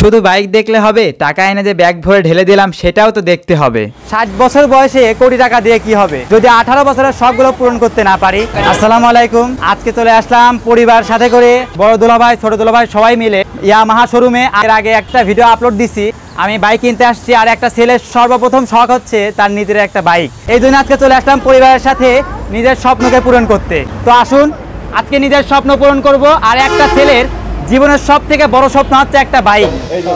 শুধু বাইক দেখলে হবে, টাকা এনে যে ব্যাগ ভরে ঢেলে দিলাম সেটাও তো দেখতে হবে। 60 বছর বয়সে কোটি টাকা দিয়ে কি হবে যদি 18 বছরের সবগুলো পূরণ করতে না পারি। আসসালামু আলাইকুম। আজকে চলে আসলাম পরিবার সাথে করে, বড় দুলাভাই ছোট দুলাভাই সবাই মিলে ইয়ামাহা শোরুমে। এর আগে একটা ভিডিও আপলোড দিছি, আমি বাইক কিনতে আসছি আর একটা ছেলের সর্বপ্রথম শখ হচ্ছে তার নিজের একটা বাইক। এই জন্য আজকে চলে আসলাম পরিবারের সাথে নিজের স্বপ্নকে পূরণ করতে। তো আসুন আজকে নিজের স্বপ্ন পূরণ করব। আর একটা ছেলের জীবনের সব থেকে বড় স্বপ্ন হচ্ছে একটা বাইক।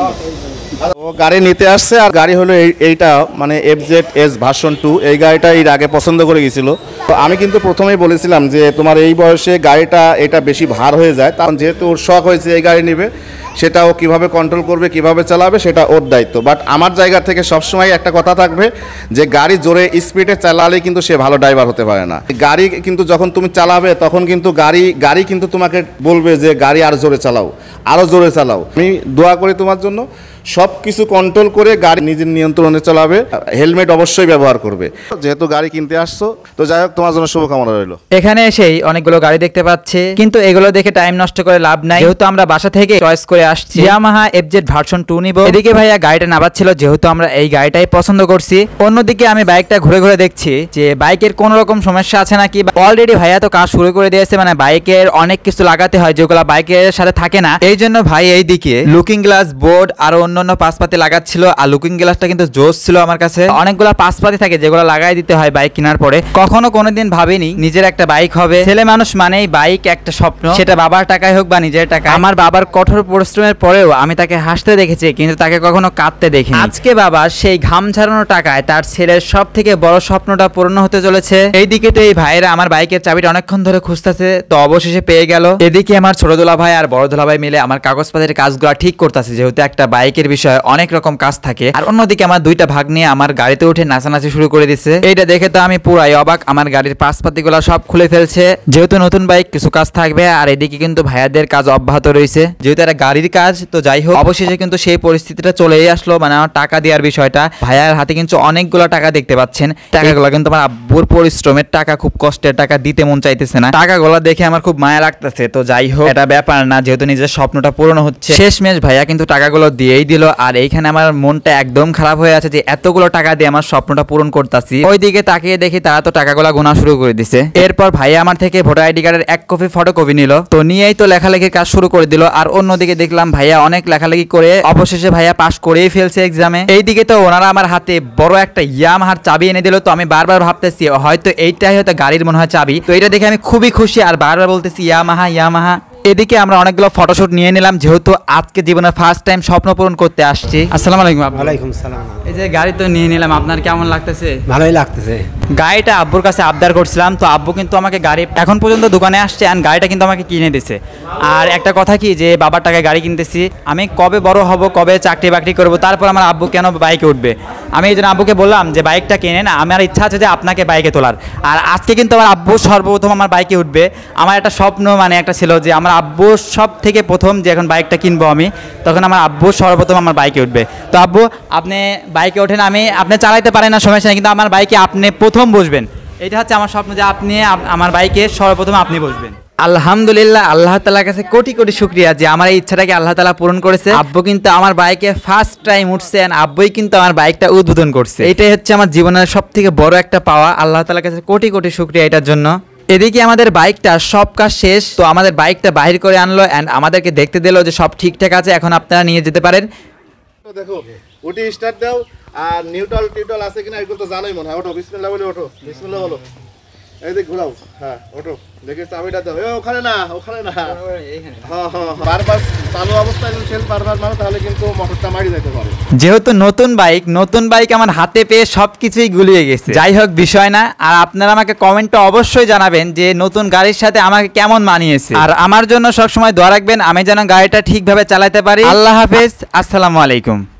ও গাড়ি নিতে আসছে, আর গাড়ি হলো এইটা মানে FZS ভার্সন 2। এই গাড়িটা এর আগে পছন্দ করে গেছিল। তো আমি কিন্তু প্রথমেই বলেছিলাম যে তোমার এই বয়সে গাড়িটা এটা বেশি ভার হয়ে যায়, কারণ যেহেতু ওর শখ হয়েছে এই গাড়ি নেবে, সেটা ও কীভাবে কন্ট্রোল করবে কীভাবে চালাবে সেটা ওর দায়িত্ব। বাট আমার জায়গা থেকে সবসময় একটা কথা থাকবে যে গাড়ি জোরে স্পিডে চালালে কিন্তু সে ভালো ড্রাইভার হতে পারে না। গাড়ি কিন্তু যখন তুমি চালাবে তখন কিন্তু গাড়ি কিন্তু তোমাকে বলবে যে গাড়ি আর জোরে চালাও, আরও জোরে চালাও। আমি দোয়া করি তোমার জন্য সব কিছু কন্ট্রোল করে গাড়ি নিজের নিয়ন্ত্রণে চালাবে, হেলমেট অবশ্যই ব্যবহার করবে। যেহেতু গাড়ি কিনতে আসছো, তো যাই হোক তোমার জন্য শুভকামনা রইল। এখানে এসেই অনেকগুলো গাড়ি দেখতে পাচ্ছে, কিন্তু এগুলো দেখে টাইম নষ্ট করে লাভ নাই, যেহেতু আমরা বাসা থেকে চয়েস করে আসছি ইয়ামাহা FZ ভার্সন 2 নিব। এদিকে ভাইয়া গাড়িটা নামাচ্ছিল, যেহেতু আমরা এই গাড়িটাই পছন্দ করছি। অন্যদিকে আমি বাইকটা ঘুরে ঘুরে দেখছি যে বাইকের কোন রকম সমস্যা আছে নাকি। অলরেডি ভাইয়া তো কাজ শুরু করে দিয়েছে, মানে বাইকের অনেক কিছু লাগাতে হয় যেগুলো বাইকের সাথে থাকে না। এই জন্য ভাই এইদিকে লুকিং গ্লাস, বোর্ড আর অন্যান্য পাশপাতি লাগাচ্ছিল। আর লুকিং গ্লাসটা কিন্তু জোস ছিল আমার কাছে। অনেকগুলো পাশপাতি থাকে যেগুলো লাগাই দিতে হয় বাইক কেনার পরে। কখনো কোনোদিন ভাবিনি নিজের একটা বাইক হবে। ছেলে মানুষ মানেই বাইক একটা স্বপ্ন, সেটা বাবার টাকায় হোক বা নিজের টাকা। আমার বাবার কঠোর পরিশ্রমের পরেও আমি তাকে হাসতে দেখেছি, কিন্তু তাকে কখনো কাঁদতে দেখিনি। আজকে বাবা সেই ঘাম ঝাড়ানো টাকায় তার ছেলের সব থেকে বড় স্বপ্নটা পূরণ হতে চলেছে। এইদিকে তো এই ভাইরা আমার বাইকের চাবিটা অনেকক্ষণ ধরে খুঁজতেছে, তো অবশেষে পেয়ে গেল। এদিকে আমার ছোট দুলা ভাই আর বড় দুলা ভাই মিলে আমার কাগজপত্রের কাজগুলো ঠিক করতেছে, যেহেতু একটা বাইকের বিষয়ে অনেক রকম কাজ থাকে। আর অন্যদিকে আমার দুইটা ভাগ নিয়ে আমার গাড়িতে উঠে নাচানাচি শুরু করে দিচ্ছে। এইটা দেখে তো আমি পুরাই অবাক। আমার গাড়ির পাশপাতিগুলো সব খুলে ফেলছে, যেহেতু নতুন বাইক কিছু কাজ থাকবে। আর এদিকে কিন্তু ভাইয়াদের কাজ অব্যাহত রয়েছে, যেহেতু একটা গাড়ির কাজ। তো যাই হোক, অবশেষে কিন্তু সেই পরিস্থিতিটা চলেই আসলো, মানে আমার টাকা দেওয়ার বিষয়টা। ভাইয়ার হাতে কিন্তু অনেকগুলো টাকা দেখতে পাচ্ছেন। টাকাগুলো কিন্তু আমার আব্বুর পরিশ্রমের টাকা, খুব কষ্টের টাকা, দিতে মন চাইতেছে না। টাকাগুলো দেখে আমার খুব মায়া লাগতেছে। তো যাই হোক, এটা ব্যাপার না, যেহেতু নিজের স্বপ্নটা পূরণ হচ্ছে। শেষমেশ ভাইয়া কিন্তু টাকাগুলো দিয়েই দিল। আর এইখানে আমার মনটা একদম খারাপ হয়ে আছে যে এতগুলো টাকা দিয়ে আমার স্বপ্নটা পূরণ করতেছি। ওইদিকে তাকিয়ে দেখি তারা তো টাকাগুলো গোনা শুরু করে দিছে। এরপর ভাইয়া আমার থেকে ভোটার আইডি কার্ডের 1 কপি ফটোকপি নিল, তো নিয়েই তো লেখালেখির কাজ শুরু করে দিল। আর অন্যদিকে দেখলাম ভাইয়া অনেক লেখালেখি করে অবশেষে ভাইয়া পাস করেই ফেলছে এক্সামে। এইদিকে তো ওনারা আমার হাতে বড় একটা ইয়ামাহার চাবি এনে দিল। তো আমি বারবার ভাবতেছি হয়তো এইটাই হয়তো গাড়ির মনে হয় চাবি। তো এটা দেখে আমি খুবই খুশি আর বারবার বলতেছি ইয়ামাহা ইয়ামাহা। এদিকে আমরা অনেকগুলো ফটোশুট নিয়ে নিলাম, যেহেতু আজকে জীবনের ফার্স্ট টাইম স্বপ্ন পূরণ করতে আসছি। আসসালামু আলাইকুম। ওয়ালাইকুম সালাম। এই যে গাড়ি তো নিয়ে নিলাম, আপনার কেমন লাগতেছে? ভালোই লাগতেছে। গাড়িটা আব্বুর কাছে আবদার করছিলাম, তো আব্বু কিন্তু আমাকে গাড়ি এখন পর্যন্ত দোকানে আসছে আর গাড়িটা কিন্তু আমাকে কিনে দিছে। আর একটা কথা কি, যে বাবার টাকায় গাড়ি কিনতেছি, আমি কবে বড় হব, কবে চাকরি বাকরি করব, তারপর আমার আব্বু কেন বাইকে উঠবে। আমি এই জন্য আব্বুকে বললাম যে বাইকটা কিনে না, আমার ইচ্ছা আছে যে আপনাকে বাইকে তোলার। আর আজকে কিন্তু আমার আব্বু সর্বপ্রথম আমার বাইকে উঠবে। আমার একটা স্বপ্ন মানে একটা ছিল যে আমার আব্বু সব থেকে প্রথম যে এখন বাইকটা কিনবো আমি, তখন আমার আব্বু সর্বপ্রথম আমার বাইকে উঠবে। তো আব্বু আপনি বাইকে ওঠেন, আপনি চালাইতে পারেন না সমস্যা নেই, কিন্তু আমার বাইকে আপনি প্রথম বসবেন। এটা হচ্ছে আমার স্বপ্ন যে আপনি আমার বাইকে সর্বপ্রথম আপনি বসবেন। আলহামদুলিল্লাহ, আল্লাহ তাআলার কাছে কোটি কোটি শুকরিয়া যে আমার এই ইচ্ছাটাকে আল্লাহ তাআলা পূরণ করেছে। আব্বু কিন্তু আমার বাইকে ফার্স্ট টাইম উঠছে, আব্বুই কিন্তু আমার বাইকটা উদ্বোধন করছে। এটাই হচ্ছে আমার জীবনের সব থেকে বড় একটা পাওয়া। আল্লাহ তাআলার কাছে কোটি কোটি শুকরিয়া এটার জন্য। এদিকে আমাদের বাইকটা সব কাজ শেষ, তো আমাদের বাইকটা বাহির করে আনলো অ্যান্ড আমাদেরকে দেখতে দিল যে সব ঠিকঠাক আছে, এখন আপনারা নিয়ে যেতে পারেন। দেখো ওটি স্টার্ট দাও, আর নিউট্রাল আছে কিনা এগুলো তো জানোই মনে হয়। ওঠো, বিসমিল্লাহ বলে ওঠো, বিসমিল্লাহ বলো। এই দিক ঘোরাও, হ্যাঁ ওঠো, দেখে চাবিটা দাও। ওখানে না, ওখানে না, হ্যাঁ হ্যাঁ, বারবার চালু অবস্থায় যদি সেল বারবার মারো তাহলে কিন্তু মোটরটা মারি যেতে পারে। যেহেতু নতুন বাইক আমার হাতে পেয়ে সবকিছুই গুলিয়ে গেছে। যাই হোক, বিষয় না। আর আপনারা আমাকে কমেন্টে অবশ্যই জানাবেন যে নতুন গাড়ির সাথে আমাকে কেমন মানিয়েছে। আর আমার জন্য সবসময় দোয়া রাখবেন আমি যেন গাড়িটা ঠিকভাবে চালাতে পারি। আল্লাহ হাফেজ, আসসালামু আলাইকুম।